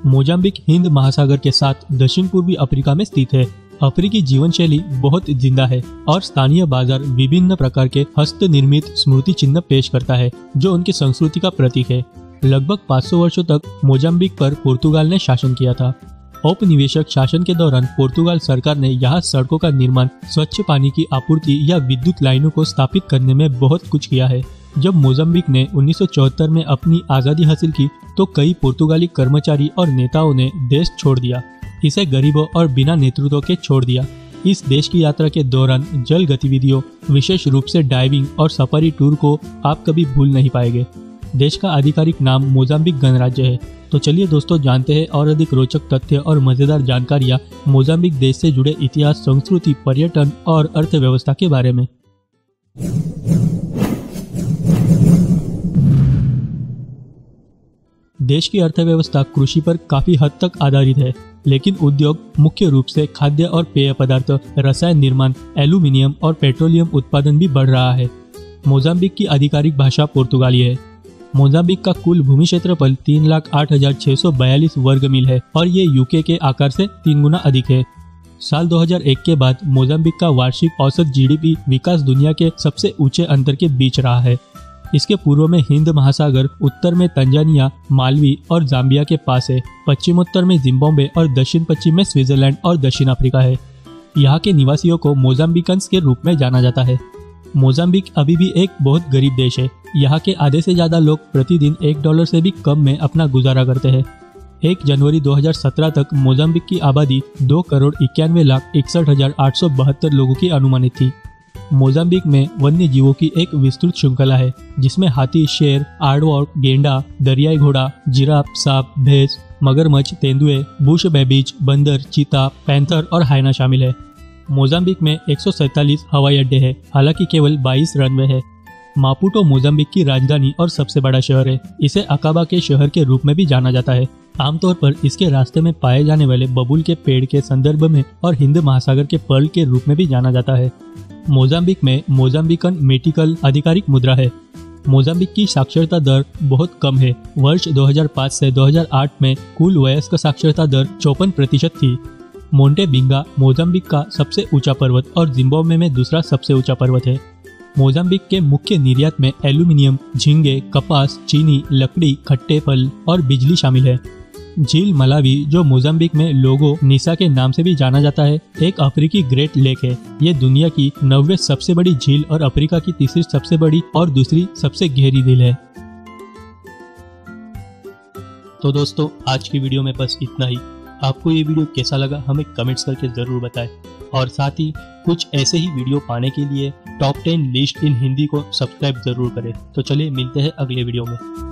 Mozambique Hind महासागर के साथ दक्षिण पूर्वी अफ्रीका में स्थित है। अफ्रीकी जीवन शैली बहुत जिंदा है और स्थानीय बाजार विभिन्न प्रकार के हस्त निर्मित स्मृति चिन्ह पेश करता है जो उनकी संस्कृति का प्रतीक है। लगभग 500 वर्षों तक मोजाम्बिक पर पुर्तगाल ने शासन किया था। औपनिवेशिक शासन के दौरान पुर्तगाल सरकार ने यहाँ सड़कों का निर्माण, स्वच्छ पानी की आपूर्ति या विद्युत लाइनों को स्थापित करने में बहुत कुछ किया है। जब मोजाम्बिक ने 1974 में अपनी आज़ादी हासिल की तो कई पुर्तगाली कर्मचारी और नेताओं ने देश छोड़ दिया, इसे गरीबों और बिना नेतृत्व के छोड़ दिया। इस देश की यात्रा के दौरान जल गतिविधियों, विशेष रूप से डाइविंग और सफारी टूर को आप कभी भूल नहीं पाएंगे। देश का आधिकारिक नाम मोजाम्बिक गणराज्य है। तो चलिए दोस्तों, जानते हैं और अधिक रोचक तथ्य और मजेदार जानकारियां मोजाम्बिक देश से जुड़े इतिहास, संस्कृति, पर्यटन और अर्थव्यवस्था के बारे में। देश की अर्थव्यवस्था कृषि पर काफी हद तक आधारित है, लेकिन उद्योग मुख्य रूप से खाद्य और पेय पदार्थ, रसायन निर्माण, एल्यूमिनियम और पेट्रोलियम उत्पादन भी बढ़ रहा है। मोजाम्बिक की आधिकारिक भाषा पुर्तगाली है। मोजाम्बिक का कुल भूमि क्षेत्रफल 3,08,642 वर्ग मील है और ये यूके के आकार से 3 गुना अधिक है। साल 2001 के बाद मोजाम्बिक का वार्षिक औसत जीडीपी विकास दुनिया के सबसे ऊंचे अंतर के बीच रहा है। इसके पूर्व में हिंद महासागर, उत्तर में तंजानिया, मालवी और जाम्बिया के पास है, पश्चिमोत्तर में जिम्बाब्वे और दक्षिण पश्चिम में स्विट्जरलैंड और दक्षिण अफ्रीका है। यहाँ के निवासियों को मोजाम्बिकन्स के रूप में जाना जाता है। मोजाम्बिक अभी भी एक बहुत गरीब देश है। यहाँ के आधे से ज्यादा लोग प्रतिदिन $1 से भी कम में अपना गुजारा करते हैं। 1 जनवरी 2017 तक मोजाम्बिक की आबादी 2,91,61,872 लोगों की अनुमानित थी। मोजाम्बिक में वन्य जीवों की एक विस्तृत श्रृंखला है, जिसमें हाथी, शेर, आड़वॉक, गेंडा, दरियाई घोड़ा, जिराफ, सांप, भैंस, मगरमच्छ, तेंदुए, बुश बेबीज, बंदर, चीता, पैंथर और हाइना शामिल है। मोजाम्बिक में 147 हवाई अड्डे हैं, हालांकि केवल 22 रनवे है। मापुटो मोजाम्बिक की राजधानी और सबसे बड़ा शहर है। इसे अकाबा के शहर के रूप में भी जाना जाता है। आमतौर पर इसके रास्ते में पाए जाने वाले बबूल के पेड़ के संदर्भ में और हिंद महासागर के पर्ल के रूप में भी जाना जाता है। मोजाम्बिक में मोजाम्बिकन मेटिकल आधिकारिक मुद्रा है। मोजाम्बिक की साक्षरता दर बहुत कम है। वर्ष 2005 से 2008 में कुल वयस्क साक्षरता दर 54% थी। मोंटे बिंगा मोजाम्बिक का सबसे ऊंचा पर्वत और जिम्बाब्वे में दूसरा सबसे ऊंचा पर्वत है। मोजाम्बिक के मुख्य निर्यात में एल्यूमिनियम, झींगे, कपास, चीनी, लकड़ी, खट्टे फल और बिजली शामिल है। झील मलावी, जो मोजाम्बिक में लोगो निसा के नाम से भी जाना जाता है, एक अफ्रीकी ग्रेट लेक है। ये दुनिया की 9वीं सबसे बड़ी झील और अफ्रीका की तीसरी सबसे बड़ी और दूसरी सबसे गहरी झील है। तो दोस्तों, आज की वीडियो में बस इतना ही। आपको ये वीडियो कैसा लगा हमें कमेंट्स करके जरूर बताएं और साथ ही कुछ ऐसे ही वीडियो पाने के लिए टॉप 10 लिस्ट इन हिंदी को सब्सक्राइब जरूर करें। तो चलिए मिलते हैं अगले वीडियो में।